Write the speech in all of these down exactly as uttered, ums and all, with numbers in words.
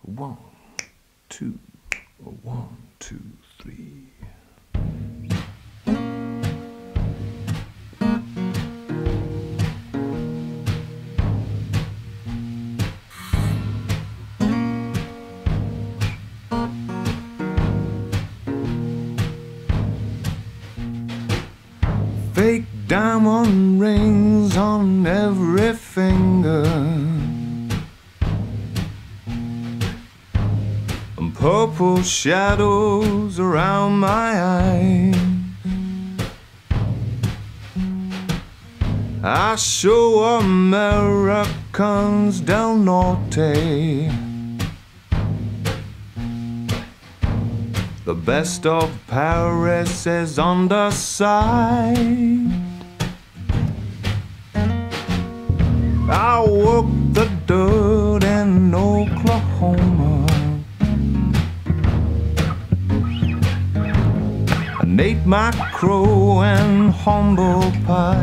One, two, one, two, three. Fake diamond rings on every finger, and purple shadows around my eyes. I show Americans del Norte the best of Paris is on the side. I work the dirt in Oklahoma and ate my crow and humble pie.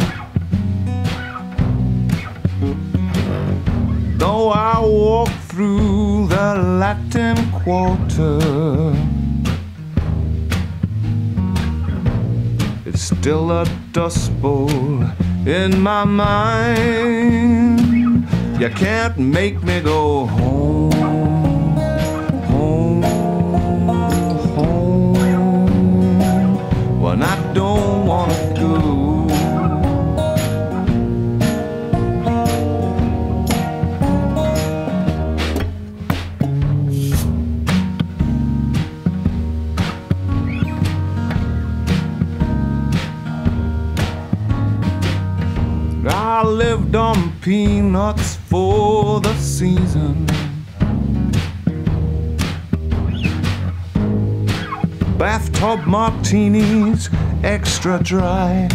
Though I walk through the Latin Quarter, it's still a dust bowl in my mind. You can't make me go home, home, home, when I don't want to go. I lived on peanuts for the season, bathtub martinis extra dry.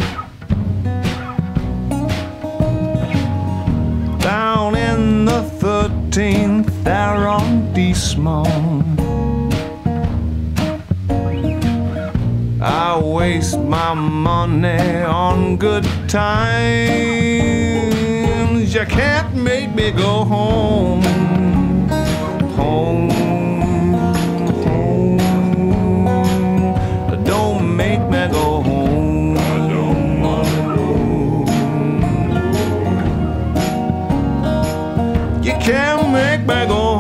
Down in the thirteenth arrondissement, I waste my money on good times. You can't make me go home, home, home. Don't make me go home. I don't wanna go. You can't make me go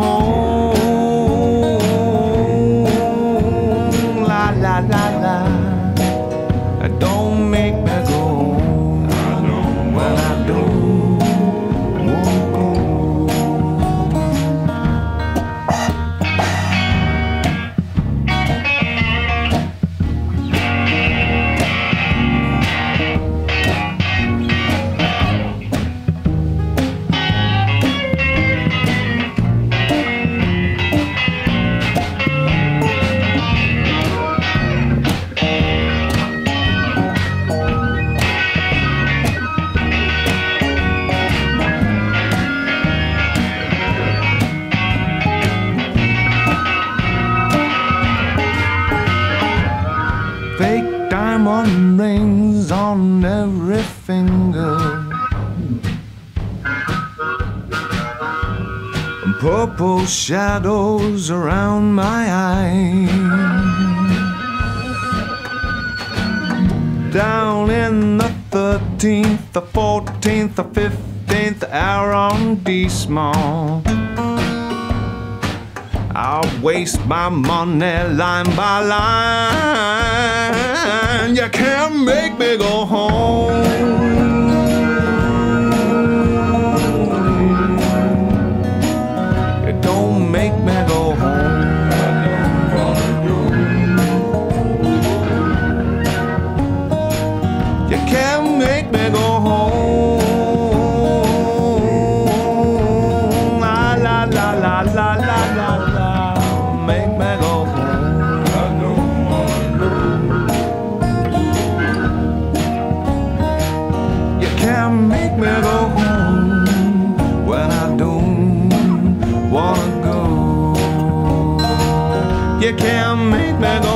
home. La la la la. Don't make me go home when I don't want to go. Fake diamond rings on every finger, and purple shadows around my eyes. Down in the thirteenth, the fourteenth, the fifteenth arrondissement, I'll waste my money line by line. You can't make me go home. You don't make me go home. You can't make me go home. La la la la la la la la. Make me go home. I don't wanna go. You can't make me go home when I don't wanna go. You can't make me go